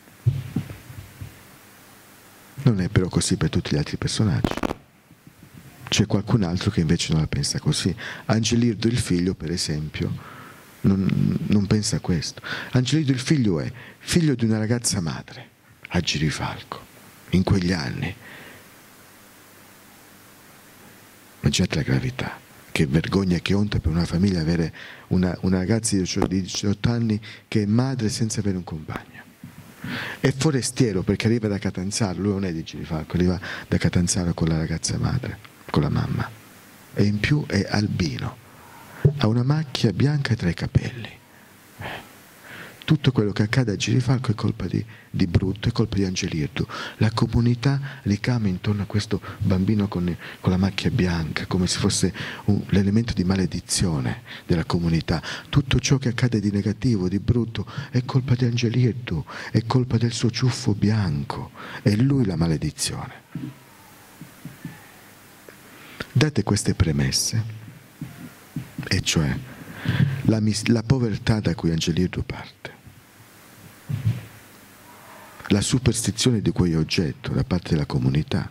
Non è però così per tutti gli altri personaggi. C'è qualcun altro che invece non la pensa così. Angelirdo il figlio, per esempio, non, non pensa questo. Angelirdo il figlio è figlio di una ragazza madre a Girifalco, in quegli anni. Immaginate la gravità, che vergogna e che onta per una famiglia avere una, una ragazza di diciotto anni che è madre senza avere un compagno. È forestiero perché arriva da Catanzaro, lui non è di Girifalco, arriva da Catanzaro con la ragazza madre, con la mamma, e in più è albino, ha una macchia bianca tra i capelli. Tutto quello che accade a Girifalco è colpa di, di Brutto, è colpa di Angelirdo. La comunità ricama intorno a questo bambino con, con la macchia bianca, come se fosse un, l'elemento di maledizione della comunità. Tutto ciò che accade di negativo, di brutto, è colpa di Angelirdo, è colpa del suo ciuffo bianco, è lui la maledizione. Date queste premesse, e cioè la, la povertà da cui Angelirdo parte, la superstizione di cui è oggetto da parte della comunità.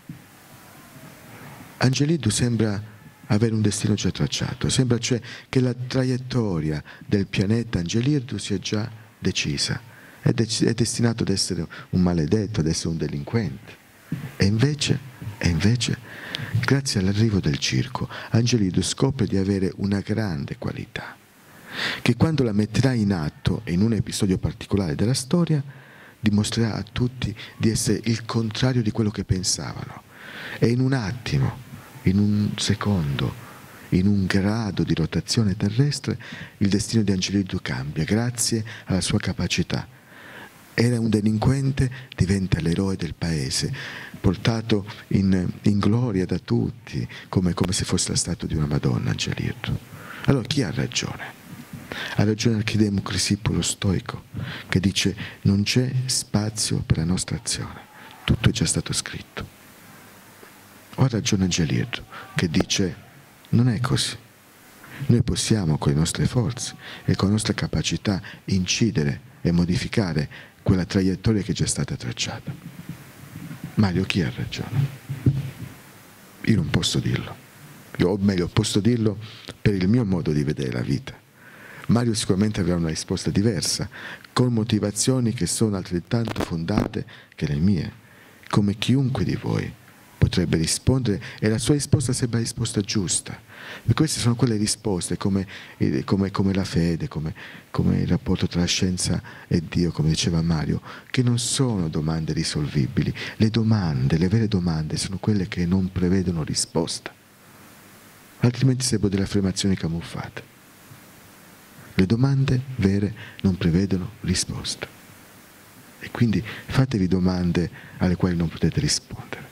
Angelirdo sembra avere un destino già tracciato, sembra cioè che la traiettoria del pianeta Angelirdo sia già decisa, è, de- è destinato ad essere un maledetto, ad essere un delinquente. E invece, e invece, grazie all'arrivo del circo, Angelirdo scopre di avere una grande qualità, che quando la metterà in atto in un episodio particolare della storia dimostrerà a tutti di essere il contrario di quello che pensavano, e in un attimo, in un secondo, in un grado di rotazione terrestre il destino di Angelirdo cambia grazie alla sua capacità. Era un delinquente, diventa l'eroe del paese, portato in, in gloria da tutti, come, come se fosse la statua di una Madonna Angelirdo. Allora chi ha ragione? Ha ragione Archidemo Crisippo lo stoico, che dice non c'è spazio per la nostra azione, tutto è già stato scritto. O ha ragione Angelirdo, che dice non è così, noi possiamo con le nostre forze e con la nostra capacità incidere e modificare quella traiettoria che è già stata tracciata. Mario, chi ha ragione? Io non posso dirlo, io, o meglio posso dirlo per il mio modo di vedere la vita. Mario sicuramente avrà una risposta diversa, con motivazioni che sono altrettanto fondate che le mie, come chiunque di voi potrebbe rispondere, e la sua risposta sembra la risposta giusta. E queste sono quelle risposte come, come, come la fede, come, come il rapporto tra la scienza e Dio, come diceva Mario, che non sono domande risolvibili. Le domande, le vere domande sono quelle che non prevedono risposta, altrimenti sarebbero delle affermazioni camuffate. Le domande vere non prevedono risposta, e quindi fatevi domande alle quali non potete rispondere.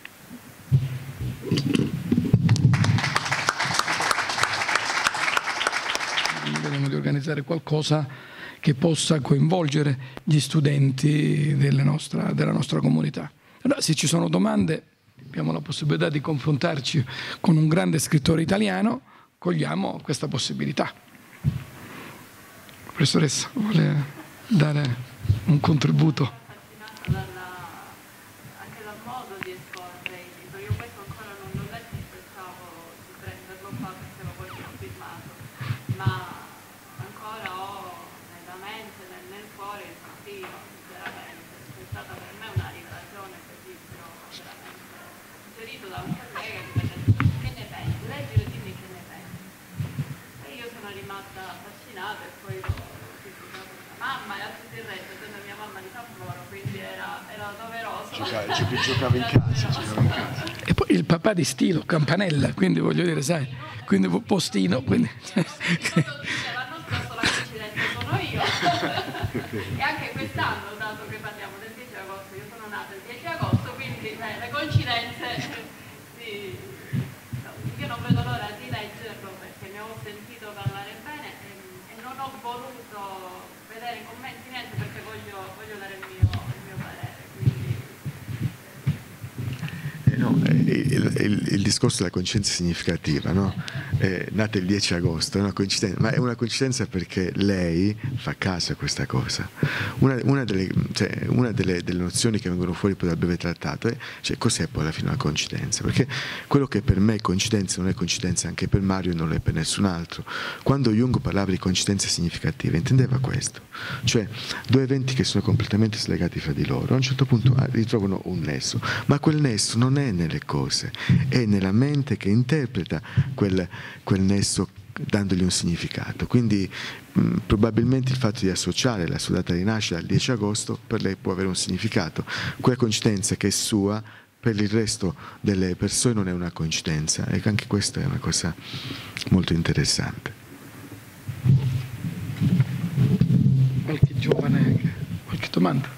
Vediamo di organizzare qualcosa che possa coinvolgere gli studenti delle nostra, della nostra comunità. Allora, se ci sono domande, abbiamo la possibilità di confrontarci con un grande scrittore italiano, cogliamo questa possibilità. Professoressa, vuole dare un contributo? Anche dal modo di esporre il libro, io questo ancora non l'ho letto, pensavo di prenderlo qua perché lo voglio firmato, ma ancora ho nella mente, nel, nel cuore il partito, veramente. È stata per me una rivelazione quel libro, veramente suggerito da un collega che mi ha detto che ne pensi, leggilo e dimmi che ne pensi. E io sono rimasta affascinata e poi l'ho mamma e altri del resto, essendo mia mamma di San Floro, quindi era, era doveroso. Giocava, giocava in casa, giocava in casa. E poi il papà di Stilo, Campanella, quindi voglio dire, sai, quindi postino, quindi... L'anno scorso la coincidenza sono io. E anche quest'anno, dato che parliamo del dieci agosto, io sono nata il dieci agosto, quindi eh, le coincidenze, sì, io non vedo l'ora il, il, il discorso della coincidenza significativa, no? È nata il dieci agosto, è una coincidenza, ma è una coincidenza perché lei fa caso a questa cosa. Una, una, delle, cioè, una delle, delle nozioni che vengono fuori poi dal breve trattato è, cioè, cos'è poi alla fine una coincidenza? Perché quello che per me è coincidenza non è coincidenza anche per Mario e non lo è per nessun altro. Quando Jung parlava di coincidenze significative intendeva questo, cioè due eventi che sono completamente slegati fra di loro a un certo punto ritrovano un nesso, ma quel nesso non è nelle cose, è nella mente che interpreta quel, quel nesso dandogli un significato. Quindi mh, probabilmente il fatto di associare la sua data di nascita al dieci agosto per lei può avere un significato. Quella coincidenza che è sua per il resto delle persone non è una coincidenza, e anche questa è una cosa molto interessante. Qualche giovane, qualche domanda?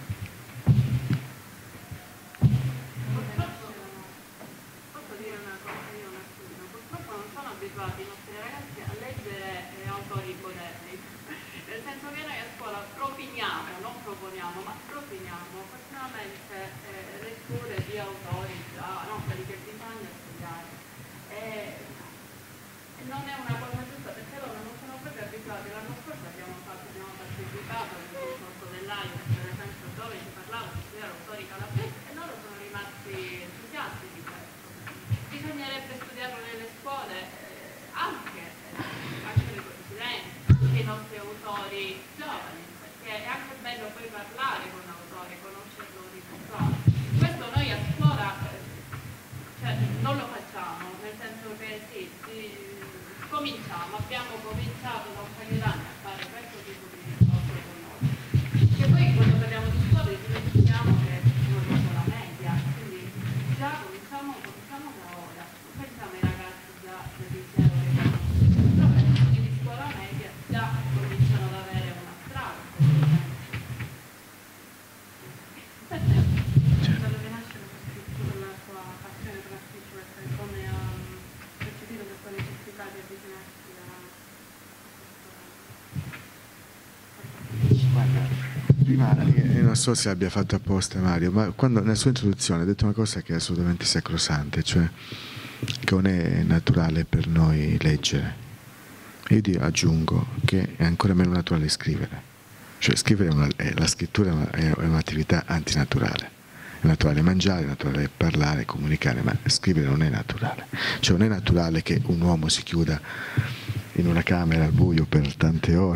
Non so se abbia fatto apposta Mario, ma quando nella sua introduzione ha detto una cosa che è assolutamente sacrosante, cioè che non è naturale per noi leggere. Io aggiungo che è ancora meno naturale scrivere. Cioè scrivere è una, è, la scrittura è un'attività antinaturale. È naturale mangiare, è naturale parlare, comunicare, ma scrivere non è naturale. Cioè non è naturale che un uomo si chiuda in una camera al buio per tante ore,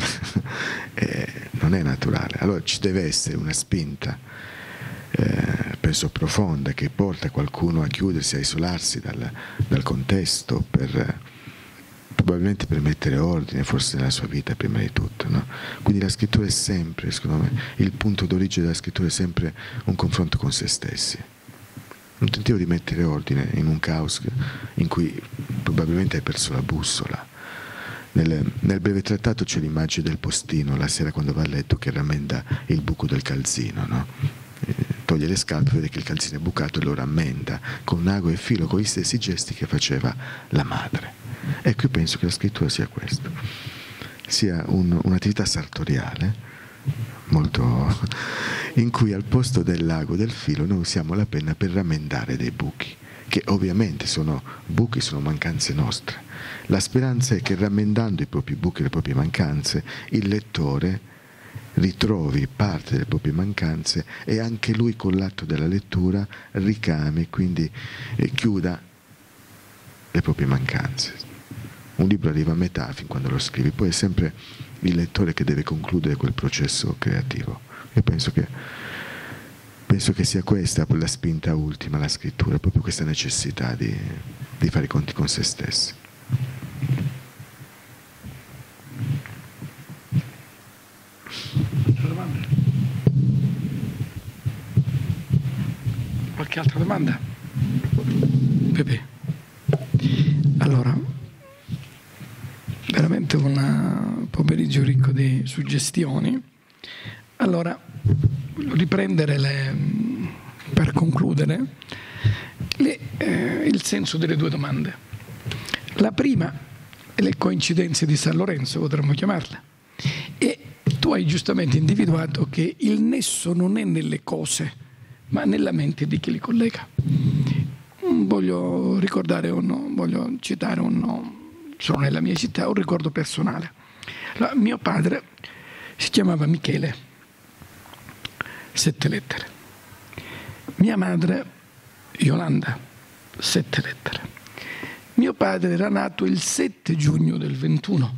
eh, non è naturale. Allora ci deve essere una spinta, eh, penso profonda, che porta qualcuno a chiudersi, a isolarsi dal, dal contesto, per, probabilmente per mettere ordine, forse nella sua vita prima di tutto, no? Quindi la scrittura è sempre, secondo me, il punto d'origine della scrittura è sempre un confronto con se stessi. Un tentativo di mettere ordine in un caos in cui probabilmente hai perso la bussola. Nel, nel breve trattato c'è l'immagine del postino la sera quando va a letto che rammenda il buco del calzino, no? Eh, toglie le scarpe, vede che il calzino è bucato e lo rammenda con ago e filo, con gli stessi gesti che faceva la madre. Ecco, io penso che la scrittura sia questo, sia un, un'attività sartoriale molto in cui al posto dell'ago del filo noi usiamo la penna per rammendare dei buchi, che ovviamente sono buchi, sono mancanze nostre. La speranza è che rammendando i propri buchi e le proprie mancanze, il lettore ritrovi parte delle proprie mancanze e anche lui con l'atto della lettura ricami, quindi eh, chiuda le proprie mancanze. Un libro arriva a metà fin quando lo scrivi, poi è sempre il lettore che deve concludere quel processo creativo. Io penso che, penso che sia questa la spinta ultima, la scrittura, proprio questa necessità di, di fare i conti con se stessi. Altra domanda? Qualche altra domanda? Pepe. Allora, veramente un pomeriggio ricco di suggestioni. Allora, riprendere le, per concludere le, eh, il senso delle due domande. La prima, le coincidenze di San Lorenzo, potremmo chiamarle, e tu hai giustamente individuato che il nesso non è nelle cose, ma nella mente di chi li collega. voglio ricordare un, voglio citare un, sono nella mia città, un ricordo personale. Allora, mio padre si chiamava Michele, sette lettere. Mia madre Yolanda, sette lettere. Mio padre era nato il sette giugno del ventuno,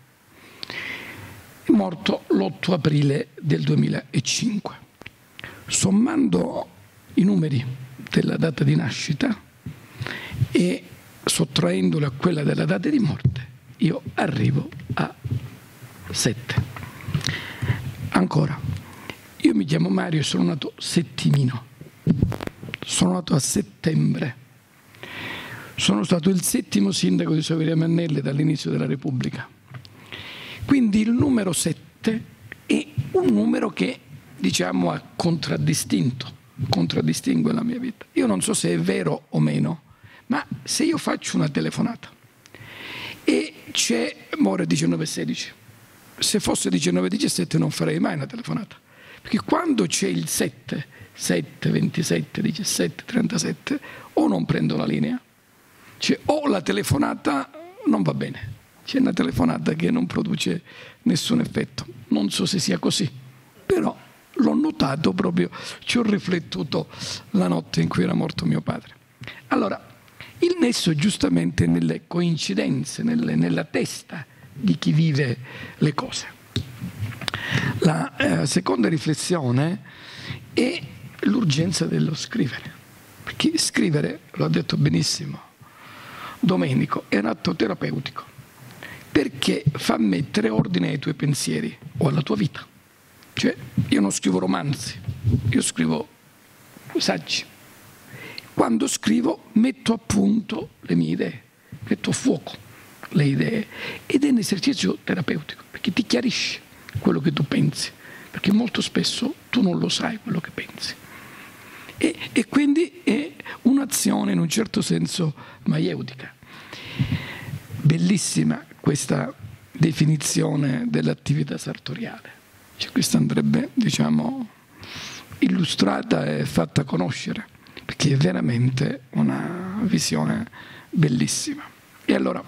è morto l'otto aprile del duemilacinque. Sommando i numeri della data di nascita e sottraendolo a quella della data di morte, io arrivo a sette. Ancora, io mi chiamo Mario e sono nato settimino, sono nato a settembre, sono stato il settimo sindaco di Soveria Mannelle dall'inizio della Repubblica. Quindi il numero sette è un numero che, diciamo, ha contraddistinto, contraddistingue la mia vita. Io non so se è vero o meno, ma se io faccio una telefonata e c'è, ora è diciannove e sedici, se fosse diciannove e diciassette non farei mai una telefonata, perché quando c'è il sette, sette, ventisette, diciassette, trentasette, o non prendo la linea, cioè, o la telefonata non va bene, c'è una telefonata che non produce nessun effetto. Non so se sia così, però l'ho notato proprio, ci ho riflettuto la notte in cui era morto mio padre. Allora, il nesso è giustamente nelle coincidenze, nelle, nella testa di chi vive le cose. La eh, seconda riflessione è l'urgenza dello scrivere, perché scrivere, lo ha detto benissimo Domenico, è un atto terapeutico, perché fa mettere ordine ai tuoi pensieri o alla tua vita. Cioè, io non scrivo romanzi, io scrivo saggi. Quando scrivo metto a punto le mie idee, metto a fuoco le idee, ed è un esercizio terapeutico, perché ti chiarisce quello che tu pensi, perché molto spesso tu non lo sai quello che pensi. E, e quindi è un'azione in un certo senso maieutica. Bellissima questa definizione dell'attività sartoriale. Cioè, questa andrebbe, diciamo, illustrata e fatta conoscere, perché è veramente una visione bellissima. E allora,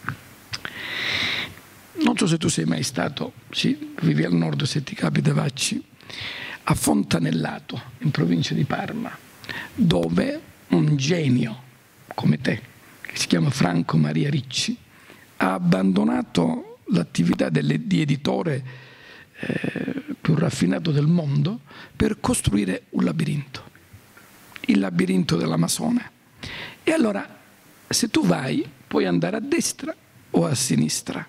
non so se tu sei mai stato, sì, vivi al nord, se ti capita vacci, a Fontanellato, in provincia di Parma, dove un genio come te, che si chiama Franco Maria Ricci, ha abbandonato l'attività delle, di editore eh, più raffinato del mondo per costruire un labirinto, il labirinto dell'Amazone. E allora, se tu vai, puoi andare a destra o a sinistra,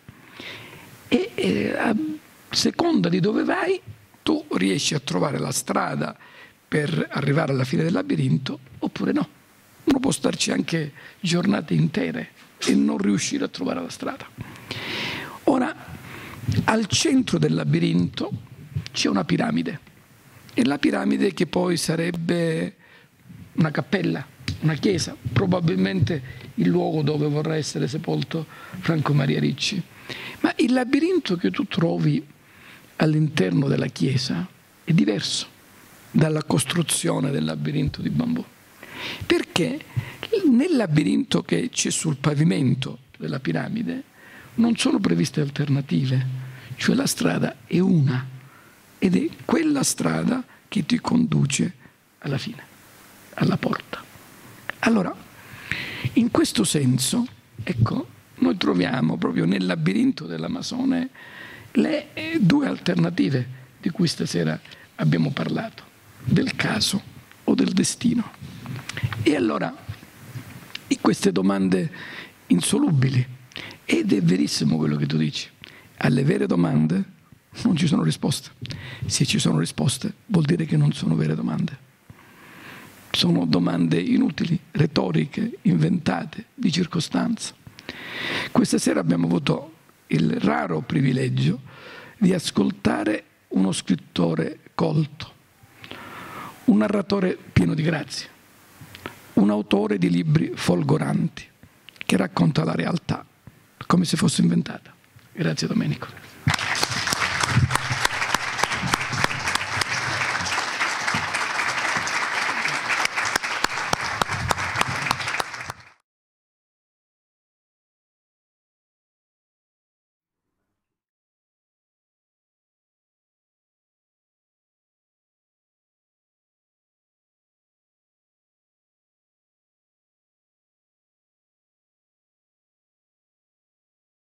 e eh, a seconda di dove vai, tu riesci a trovare la strada per arrivare alla fine del labirinto, oppure no. Uno può starci anche giornate intere e non riuscire a trovare la strada. Ora, al centro del labirinto c'è una piramide, e la piramide che poi sarebbe una cappella, una chiesa, probabilmente il luogo dove vorrà essere sepolto Franco Maria Ricci. Ma il labirinto che tu trovi all'interno della chiesa è diverso dalla costruzione del labirinto di bambù, perché nel labirinto che c'è sul pavimento della piramide non sono previste alternative, cioè la strada è una, ed è quella strada che ti conduce alla fine, alla porta. Allora, in questo senso, ecco, noi troviamo proprio nel labirinto dell'Amazone le due alternative di cui stasera abbiamo parlato, del caso o del destino. E allora, in queste domande insolubili, ed è verissimo quello che tu dici, alle vere domande non ci sono risposte. Se ci sono risposte, vuol dire che non sono vere domande. Sono domande inutili, retoriche, inventate, di circostanza. Questa sera abbiamo avuto il raro privilegio di ascoltare uno scrittore colto, un narratore pieno di grazia, un autore di libri folgoranti che racconta la realtà come se fosse inventata. Grazie Domenico.